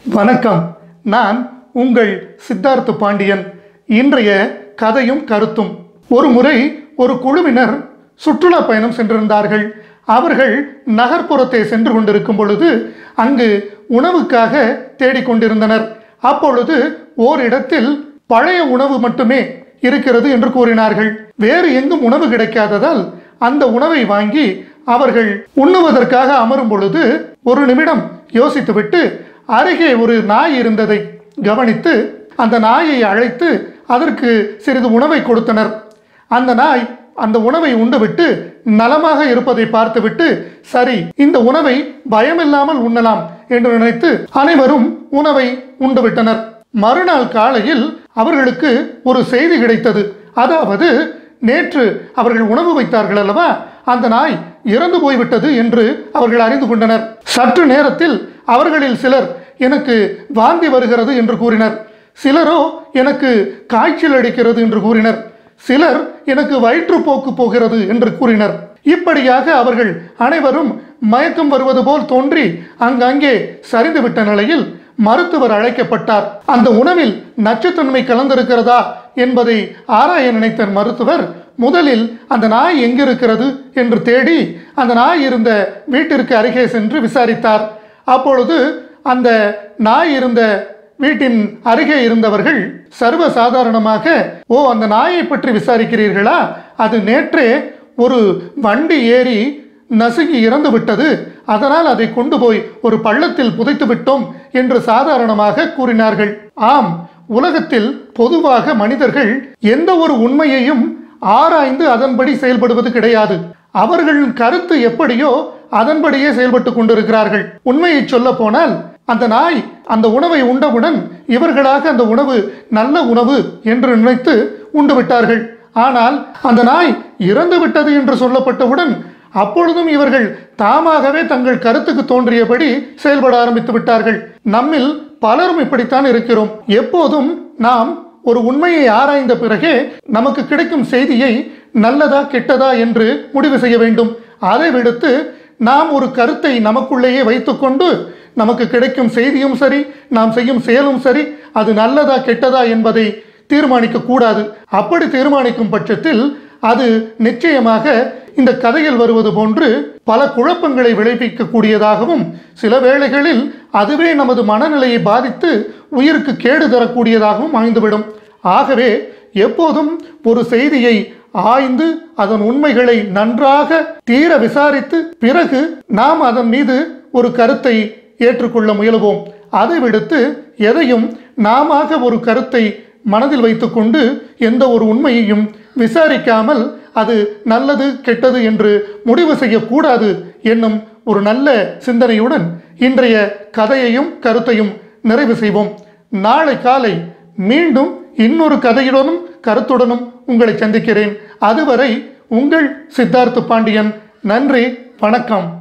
வணக்கம். நான் உங்கள் சித்தார்த்த பாண்டியன். இன்றைய கதையும் கருத்தும். ஒரு முறை ஒரு குழுவினர் சுற்றுலா பயணம் சென்றிருந்தார்கள். அவர்கள் நகர்ப்புறத்தை சென்று கொண்டிருக்கும் பொழுது அங்கு உணவுக்காக தேடிக்கொண்டிருந்தனர். அப்பொழுது ஓரிடத்தில் பழைய உணவு மட்டுமே இருக்கிறது என்று கூறினார்கள். வேறு எங்கும் உணவு கிடைக்காததால் அந்த உணவை வாங்கி அவர்கள் உண்ணுவதற்காக அமரும் பொழுது ஒரு நிமிடம் யோசித்துவிட்டு அருகே ஒரு நாய் இருந்ததை கவனித்து அந்த நாயை அழைத்து அதற்கு சிறிது உணவை கொடுத்தனர். அந்த நாய் அந்த உணவை உண்டுவிட்டு நலமாக இருப்பதை பார்த்துவிட்டு, சரி, இந்த உணவை பயமில்லாமல் உண்ணலாம் என்று நினைத்து அனைவரும் உணவை உண்டுவிட்டனர். மறுநாள் காலையில் அவர்களுக்கு ஒரு செய்தி கிடைத்தது. அதாவது, நேற்று அவர்கள் உணவு வைத்தார்கள் அல்லவா, அந்த நாய் இறந்து போய்விட்டது என்று அவர்கள் அறிந்து கொண்டனர். சற்று நேரத்தில் அவர்களில் சிலர் எனக்கு வாந்தி வருகிறது என்று கூறினர். சிலரோ எனக்கு காய்ச்சல் அடிக்கிறது என்று கூறினர். சிலர் எனக்கு வயிற்றுப்போக்கு போகிறது என்று கூறினர். இப்படியாக அவர்கள் அனைவரும் மயக்கம் வருவது போல் தோன்றி அங்கங்கே சரிந்துவிட்ட நிலையில் மருத்துவர் அழைக்கப்பட்டார். அந்த உணவில் நச்சுத்தன்மை கலந்திருக்கிறதா என்பதை ஆராய நினைத்த மருத்துவர் முதலில் அந்த நாய் எங்கிருக்கிறது என்று தேடி அந்த நாய் இருந்த வீட்டிற்கு அருகே சென்று விசாரித்தார். அப்பொழுது அந்த நாய் இருந்த வீட்டின் அருகே இருந்தவர்கள் சர்வசாதாரணமாக, ஓ, அந்த நாயை பற்றி விசாரிக்கிறீர்களா, அது நேற்றே ஒரு வண்டி ஏறி நசுங்கி இறந்து விட்டது, அதனால் அதை கொண்டு போய் ஒரு பள்ளத்தில் புதைத்து விட்டோம் என்று சாதாரணமாக கூறினார்கள். ஆம், உலகத்தில் பொதுவாக மனிதர்கள் எந்த ஒரு உண்மையையும் ஆராய்ந்து அதன்படி செயல்படுவது கிடையாது. அவர்களின் கருத்து எப்படியோ அதன்படியே செயல்பட்டு கொண்டிருக்கிறார்கள். உண்மையை சொல்ல போனால் அந்த நாய் அந்த உணவை உண்டவுடன் இவர்களாக அந்த உணவு நல்ல உணவு என்று நினைத்து உண்டு விட்டார்கள். ஆனால் அந்த நாய் இறந்து விட்டது என்று சொல்லப்பட்டவுடன் அப்பொழுதும் இவர்கள் தாமாகவே தங்கள் கருத்துக்கு தோன்றியபடி செயல்பட ஆரம்பித்து விட்டார்கள். நம்மில் பலரும் இப்படித்தான் இருக்கிறோம். எப்போதும் நாம் ஒரு உண்மையை ஆராய்ந்த பிறகே நமக்கு கிடைக்கும் செய்தியை நல்லதா கெட்டதா என்று முடிவு செய்ய வேண்டும். அதை விடுத்து நாம் ஒரு கருத்தை நமக்குள்ளேயே வைத்துக்கொண்டு நமக்கு கிடைக்கும் செய்தியும் சரி, நாம் செய்யும் செயலும் சரி, அது நல்லதா கெட்டதா என்பதை தீர்மானிக்க கூடாது. அப்படி தீர்மானிக்கும் பட்சத்தில் அது நிச்சயமாக இந்த கதையில் வருவது போன்று பல குழப்பங்களை விளைவிக்கக்கூடியதாகவும் சில வேளைகளில் அதுவே நமது மனநிலையை பாதித்து உயிருக்கு கேடு தரக்கூடியதாகவும் அமைந்துவிடும். ஆகவே எப்போதும் ஒரு செய்தியை ஆய்ந்து அதன் உண்மைகளை நன்றாக தீர விசாரித்து பிறகு நாம் அதன் மீது ஒரு கருத்தை ஏற்றுக்கொள்ள முயலுவோம். அதை விடுத்து எதையும் நாம ஒரு கருத்தை மனதில் வைத்துக்கொண்டு எந்த ஒரு உண்மையையும் விசாரிக்காமல் அது நல்லது கெட்டது என்று முடிவு செய்யக்கூடாது என்னும் ஒரு நல்ல சிந்தனையுடன் இன்றைய கதையையும் கருத்தையும் நிறைவு செய்வோம். நாளை காலை மீண்டும் இன்னொரு கதையுடனும் கருத்துடனும் உங்களை சந்திக்கிறேன். அதுவரை உங்கள் சித்தார்த்த பாண்டியன். நன்றி, வணக்கம்.